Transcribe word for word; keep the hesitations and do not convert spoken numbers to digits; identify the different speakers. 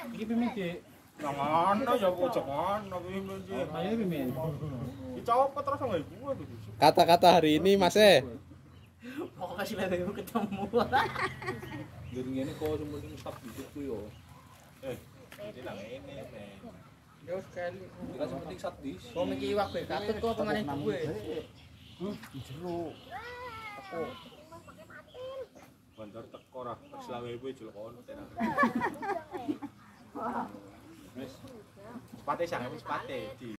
Speaker 1: Iki pimen, Dik?
Speaker 2: Jangan, ya kok jangan, pimen iki.
Speaker 1: Ayo pimen.
Speaker 2: Dicopot terus enggak iku.
Speaker 3: Kata-kata hari ini Mas E.
Speaker 4: Mau kasih lagi ketemu.
Speaker 1: Jadi ngene kok cuma stop dikit ku yo.
Speaker 2: Eh, ini nang ini, men.
Speaker 4: Yo sekali.
Speaker 1: Kita penting sat dis.
Speaker 4: Kok mikir iwak kowe katut kok kemana gue.
Speaker 1: Jero.
Speaker 4: Aku
Speaker 2: Bandar teko ra, selawe kowe jelek ono tenan.
Speaker 1: Wis.
Speaker 2: Sepate sange wis sepate.